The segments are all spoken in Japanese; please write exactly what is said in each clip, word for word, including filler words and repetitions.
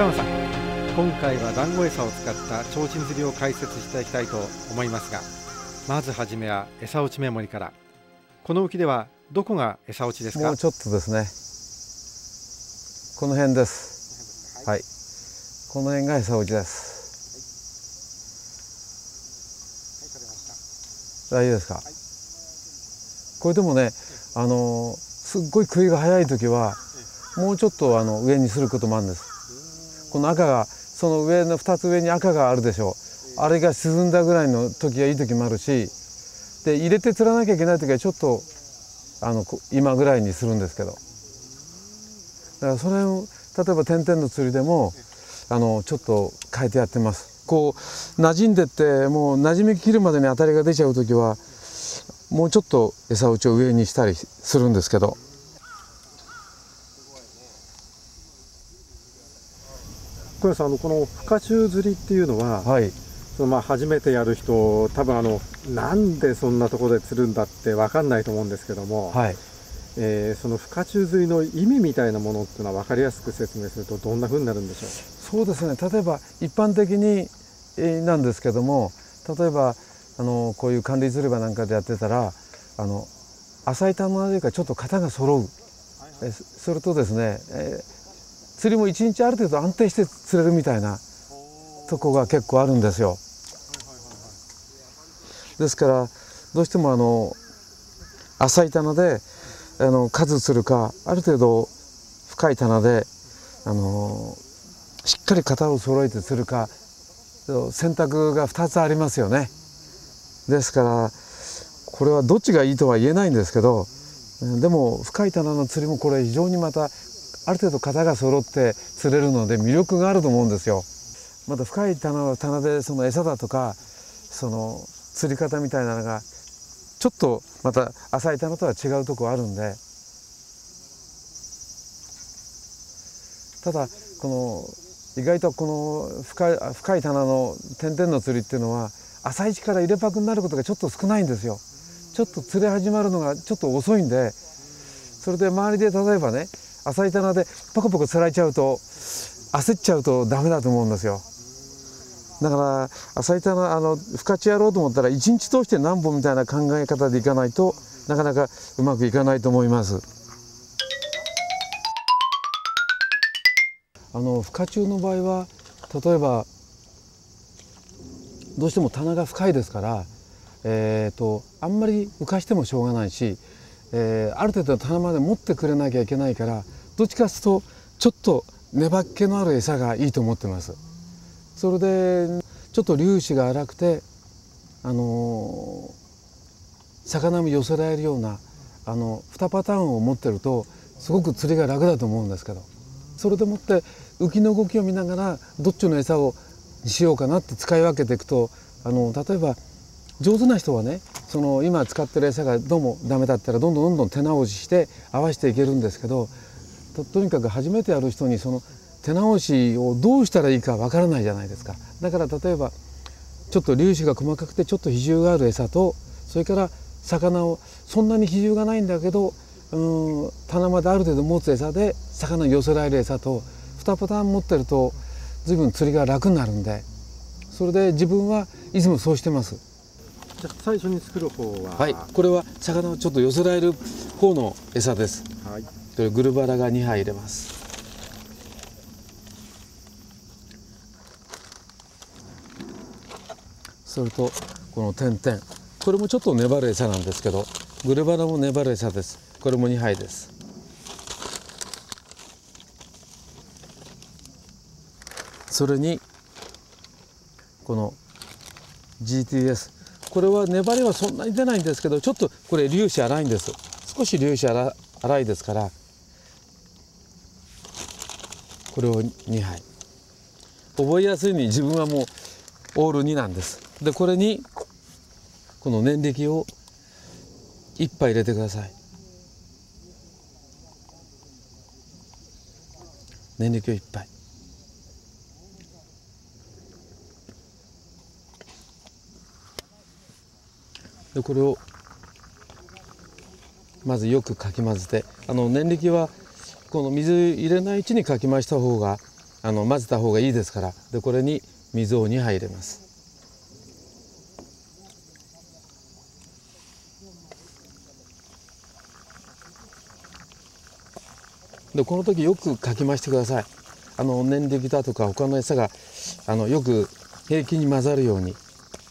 山さん、今回は団子餌を使った提灯釣りを解説していただきたいと思いますが、まずはじめは餌落ちメモリから。この浮きではどこが餌落ちですか？ もうちょっとですね、この辺です。はい、この辺が餌落ちです。大丈夫ですか？これでもね、あのすっごい食いが早い時はもうちょっとあの上にすることもあるんです。この赤が、その上のふたつ上に赤があるでしょう。あれが沈んだぐらいの時がいい時もあるし、で入れて釣らなきゃいけない時はちょっとあの今ぐらいにするんですけど、だからそれを例えば点々の釣りでもあのちょっと変えてやってます。こう馴染んでってもう馴染み切るまでに当たりが出ちゃう時はもうちょっと餌打ちを上にしたりするんですけど。 小山さん、あのこの深中釣りっていうのは、 はい、 そのまあ初めてやる人、多分あのなんでそんなところで釣るんだって分かんないと思うんですけども、 はい、 えー、その深中釣りの意味みたいなものっていうのは分かりやすく説明するとどんなふうになるんでしょう？ そうですね、例えば一般的になんですけども、例えばあのこういう管理釣り場なんかでやってたら、あの浅い棚というかちょっと型が揃う、はいはい、それとですね、えー釣りも一日ある程度安定して釣れるみたいなとこが結構あるんですよ。ですからどうしてもあの浅い棚であの数釣るか、ある程度深い棚であのしっかり型を揃えて釣るか、選択がふたつありますよね。ですからこれはどっちがいいとは言えないんですけど、でも深い棚の釣りもこれ非常にまたある程度型が揃って釣れるので魅力があると思うんですよ。また深い棚は棚でその餌だとかその釣り方みたいなのがちょっとまた浅い棚とは違うところあるんで、ただこの意外とこの深い、深い棚の点々の釣りっていうのは浅い位置から入れパクになることがちょっと少ないんですよ。ちょっと釣れ始まるのがちょっと遅いんで、それで周りで例えばね浅い棚でポコポコ釣られちゃうと焦っちゃうとダメだと思うんですよ。だから浅い棚あの深地やろうと思ったら一日通して何本みたいな考え方でいかないとなかなかうまくいかないと思います。あの深中の場合は例えばどうしても棚が深いですから、えー、とあんまり浮かしてもしょうがないし、えー、ある程度棚まで持ってくれなきゃいけないから、どっちかというとちょっと粘っ気のある餌がいいと思ってます。それでちょっと粒子が粗くて、あのー、魚も寄せられるようなあのにパターンを持ってるとすごく釣りが楽だと思うんですけど、それでもって浮きの動きを見ながらどっちの餌をにしようかなって使い分けていくと、あの例えば上手な人はね、その今使ってる餌がどうもダメだったらどんどんどんどん手直しして合わせていけるんですけど、 と, とにかく初めてやる人にその手直しをどうしたらいいかわからないじゃないですか。だから例えばちょっと粒子が細かくてちょっと比重がある餌と、それから魚をそんなに比重がないんだけどうん棚まである程度持つ餌で魚を寄せられる餌とにパターン持ってると随分釣りが楽になるんで、それで自分はいつもそうしてます。 じゃあ最初に作る方は、 はい、これは魚をちょっと寄せられる方の餌です。はい、これグルバラがにはい入れます。それとこの点々、これもちょっと粘る餌なんですけど、グルバラも粘る餌です。これもにはいです。それにこの ジーティーエス、 これは粘りはそんなに出ないんですけど、ちょっとこれ粒子粗いんです。少し粒子粗いですから、これをにはい。覚えやすいように自分はもうオールになんです。でこれにこの念力をいっぱい入れてください。念力をいっぱい。でこれをまずよくかき混ぜて、あの念力はこの水入れないうちにかき回した方があの混ぜた方がいいですから。でこれに水をにはい入れます。でこの時よくかき回してください。あの粘液だとか他の餌があのよく平均に混ざるように。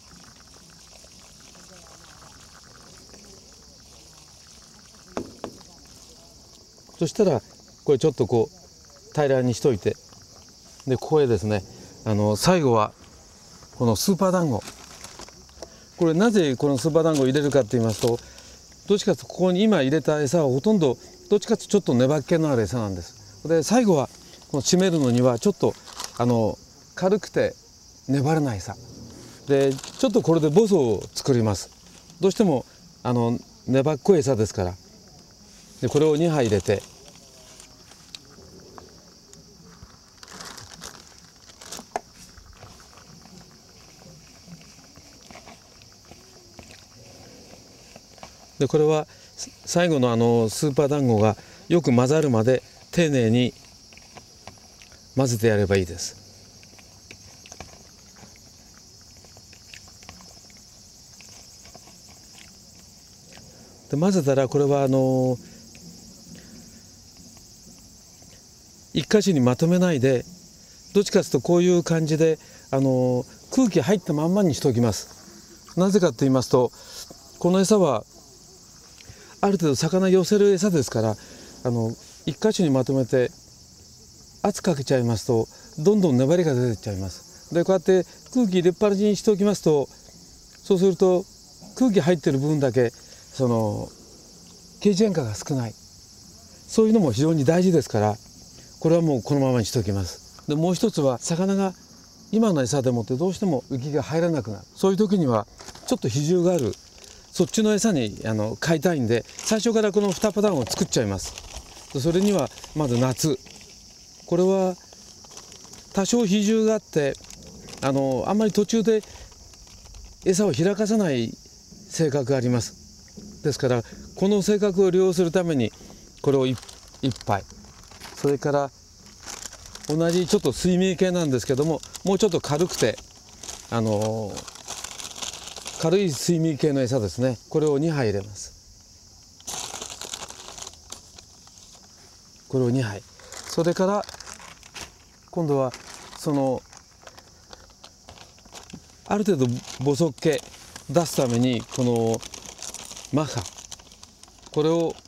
そしたらこれちょっとこう平らにしといて、でここへですね、あの最後はこのスーパー団子。これなぜこのスーパー団子を入れるかって言いますと、どっちかというとここに今入れた餌はほとんどどっちかというとちょっと粘っ気のある餌なんです。で最後はこの締めるのにはちょっとあの軽くて粘らない餌で、ちょっとこれでボソを作ります。どうしてもあの粘っこい餌ですから。でこれをにはい入れて、でこれは最後のあのスーパー団子がよく混ざるまで丁寧に混ぜてやればいいです。で混ぜたらこれはあの一箇所にまとめないで、どっちかというとこういう感じであの空気入ったまんまにしておきます。なぜかと言いますと、この餌はある程度魚寄せる餌ですから、あの一箇所にまとめて圧かけちゃいますとどんどん粘りが出てっちゃいます。でこうやって空気入れっぱなしにしておきますと、そうすると空気入ってる分だけそのケージ変化が少ない、そういうのも非常に大事ですから、これはもうこのままにしておきます。でもう一つは魚が今の餌でもってどうしても浮きが入らなくなる、そういう時にはちょっと比重があるそっちの餌にあの変えたいんで、最初からこのにパターンを作っちゃいます。それにはまず夏、これは多少比重があってあのあんまり途中で餌を開かさない性格があります。ですからこの性格を利用するためにこれをいっぱい、それから同じちょっと水味系なんですけども、もうちょっと軽くてあの軽い水味系の餌ですね、これをにはい入れます。これをにはい、それから今度はそのある程度ボソッケ出すためにこのマッハ、これを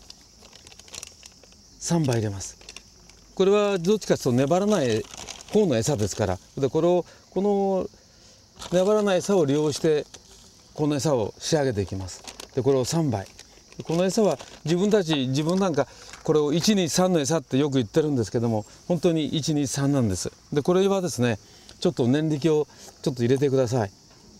さんばい入れます。これはどっちかというと粘らない方の餌ですから、でこれをこの粘らない餌を利用してこの餌を仕上げていきます。でこれをさんばい、この餌は自分たち自分なんかこれをいちにさんの餌ってよく言ってるんですけども、本当にいちにさんなんです。でこれはですね、ちょっと粘液をちょっと入れてください。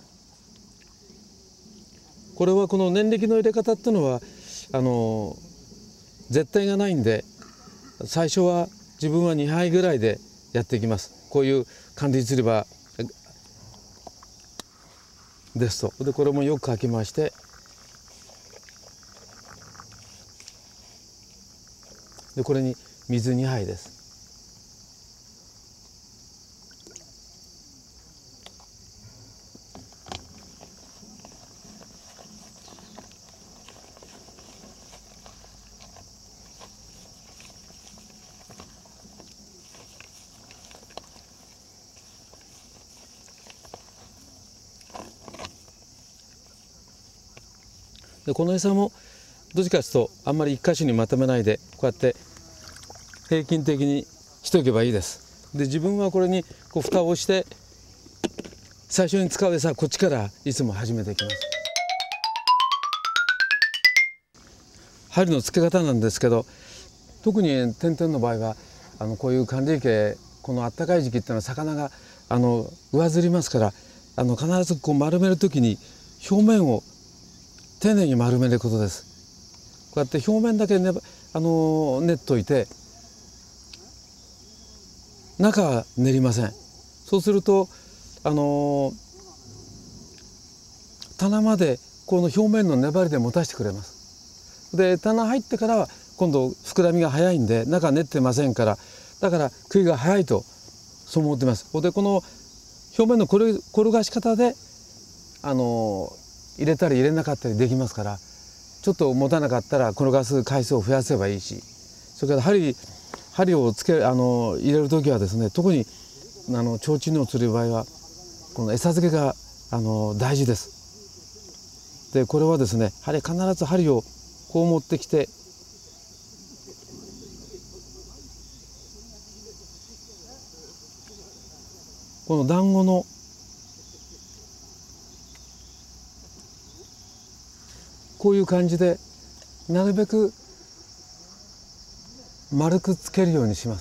これはこの粘液の入れ方っていうのはあの絶対がないんで、最初は自分はにはいぐらいでやっていきます。こういう管理釣り場ですと。でこれもよくかき回して、でこれに水にはいです。でこの餌もどっちかというとあんまり一箇所にまとめないで、こうやって平均的にしておけばいいです。で自分はこれにこう蓋をして最初に使う餌はこっちからいつも始めていきます。針の付け方なんですけど、特に点々の場合はあのこういう寒冷系、この暖かい時期っていうのは魚があの上ずりますから、あの必ずこう丸める時に表面を丁寧に丸めることです。こうやって表面だけね、あの練っといて中は練りません。そうするとあの棚までこの表面の粘りで持たせてくれます。で棚入ってからは今度膨らみが早いんで中練ってませんから、 だから食いが早いとそう思ってます。でこの表面の転がし方であの入れたり入れなかったりできますから、ちょっと持たなかったら転がす回数を増やせばいいし、それから針針をつけあの入れる時はですね、特にあの提灯を釣る場合はこの餌付けがあの大事です。でこれはですね、針必ず針をこう持ってきて、この団子のこういう感じでなるべく丸くつけるようにします。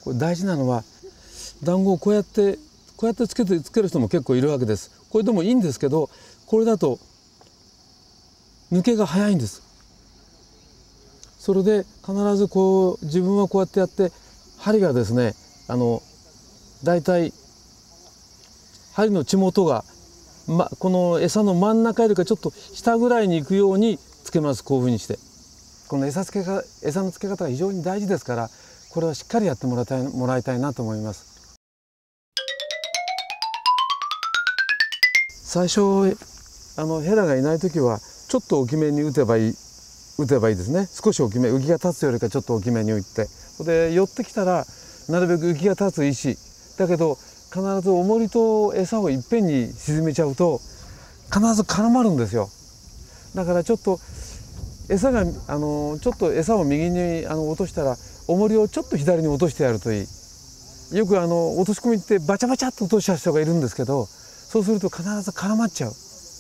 これ大事なのは、団子をこうやってこうやってつけてつける人も結構いるわけです。これでもいいんですけど、これだと抜けが早いんです。それで必ずこう自分はこうやってやって、針がですね、あのだいたい針の血元が、ま、この餌の真ん中よりかちょっと下ぐらいに行くようにつけます。こういうふうにして、この餌付けが餌の付け方が非常に大事ですから、これはしっかりやってもらいたいもらいたいなと思います。最初あのヘラがいない時はちょっと大きめに打てばいい打てばいいですね。少し大きめ、浮きが立つよりかちょっと大きめに打って、で寄ってきたらなるべく浮きが立つ石だけど、必ず重りと餌をいっぺんに沈めちゃうと必ず絡まるんですよ。だからちょっと餌があのちょっと餌を右にあの落としたら、重りをちょっと左に落としてやるといい。よくあの落とし込みってバチャバチャっと落とした人がいるんですけど、そうすると必ず絡まっちゃう。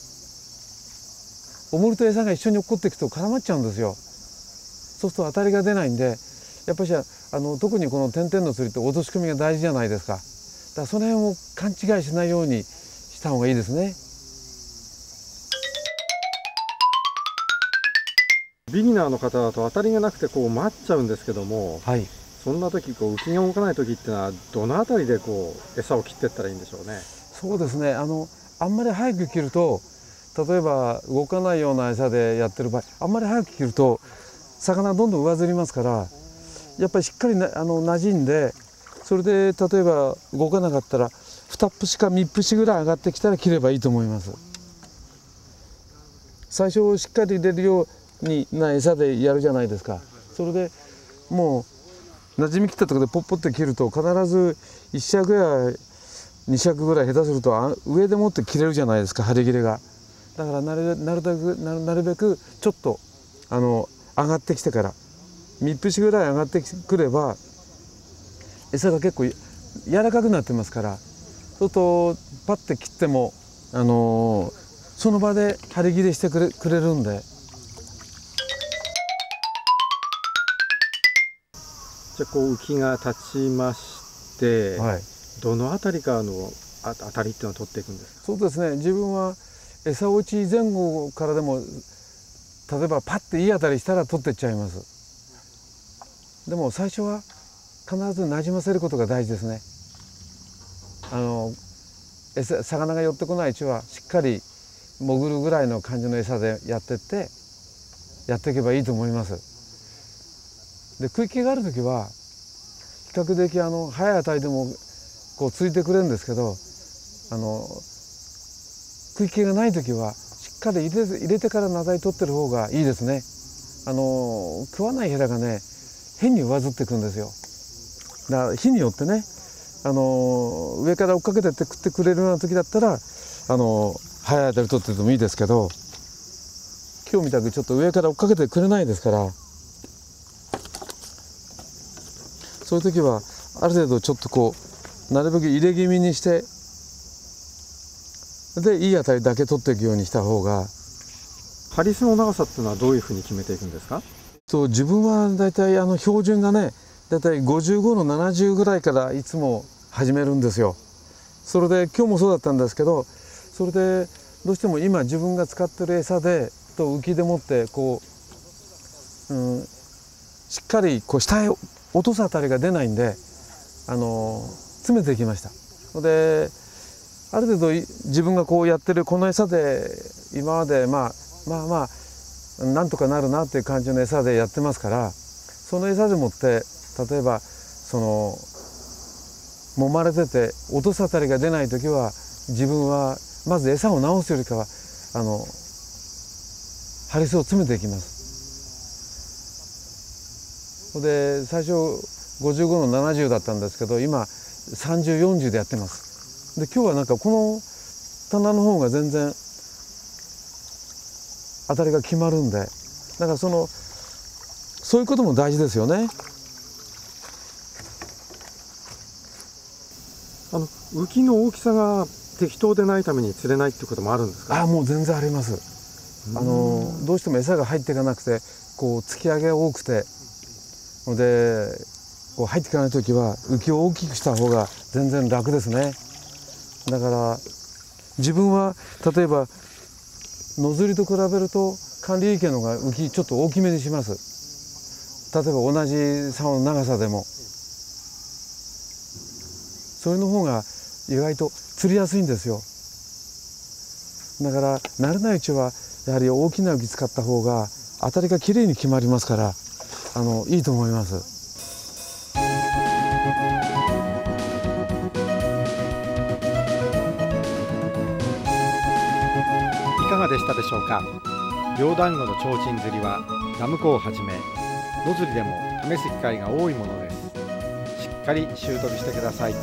重りと餌が一緒に落っこっていくと絡まっちゃうんですよ。そうすると当たりが出ないんで、やっぱりあの特にこの点々の釣りって落とし込みが大事じゃないですか。だからその辺を勘違いしないようにした方がいいですね。 ビギナーの方だと当たりがなくてこう待っちゃうんですけども、 はい、 そんな時こう浮きが動かない時っていうのはどのあたりでこう餌を切っていったらいいんでしょうね。 そうですね、あのあんまり早く切ると、例えば動かないような餌でやってる場合、あんまり早く切ると魚どんどん上ずりますから、やっぱりしっかりなあの馴染んで、それで例えば動かなかったらに節かみっ節ぐらい上がってきたら切ればいいと思います。最初しっかり入れるようにな餌でやるじゃないですか。それでもう馴染みきったところでポッポって切ると、必ずいっ尺やに尺ぐらい下手すると上でもって切れるじゃないですか、針切れが。だからなるなるべくなるべくちょっとあの上がってきてからみっ節ぐらい上がってくれば、餌が結構柔らかくなってますから、そうするとパッて切ってもあのその場で針切れしてくれくれるんで。 じゃあこう浮きが立ちまして、はい、どのあたりからのあ当たりっていうのを取っていくんですか。 そうですね、自分は餌落ち前後からでも、例えばパッていい当たりしたら取っていっちゃいます。でも最初は必ずなじませることが大事ですね。あの餌魚が寄ってこないうちはしっかり潜るぐらいの感じの餌でやってってやっていけばいいと思います。で食い気がある時は比較的あの早い当たりでもこうついてくれるんですけど、あの食い気がない時はしっかり入れ入れてから名題取ってる方がいいですね。あの食わないヘラがね変に上ずっていくんですよ。だから日によってね、あの上から追っかけてって食ってくれるような時だったらあの早い当たり取っててもいいですけど、今日みたくちょっと上から追っかけてくれないですから、そういう時はある程度ちょっとこうなるべく入れ気味にして、でいい当たりだけ取っていくようにした方が。 針巣の長さっていうのはどういうふうに決めていくんですか。 と自分はだいたいあの標準がね、だいたいごじゅうごのななじゅうぐらいからいつも始めるんですよ。それで今日もそうだったんですけど、それでどうしても今自分が使ってる餌でと浮きでもってこう、うん、しっかりこう下へ落とすあたりが出ないんで、あの詰めていきました。である程度自分がこうやってるこの餌で今までまあまあまあなんとかなるなっていう感じの餌でやってますから、その餌でもって例えばその揉まれてて音沙汰が出ない時は自分はまず餌を直すよりかはあのハリスを詰めていきます。で最初ごじゅうごのななじゅうだったんですけど今さんじゅう、よんじゅうでやってます。で今日はなんかこの棚の方が全然当たりが決まるんで、だからそのそういうことも大事ですよね。 あの浮きの大きさが適当でないために釣れないっていうこともあるんですか？ ああもう全然あります。あのどうしても餌が入っていかなくてこう突き上げが多くてでこう入っていかない時は浮きを大きくした方が全然楽ですね。だから自分は例えば野釣りと比べると管理池のが浮きちょっと大きめにします。例えば同じ竿の長さでもそれの方が意外と釣りやすいんですよ。だから慣れないうちはやはり大きな浮き使った方が当たりがきれいに決まりますからあのいいと思います。 いかがでしたでしょうか。両団子の提灯釣りはナムコをはじめ野釣りでも試す機会が多いものです。しっかり習得してください。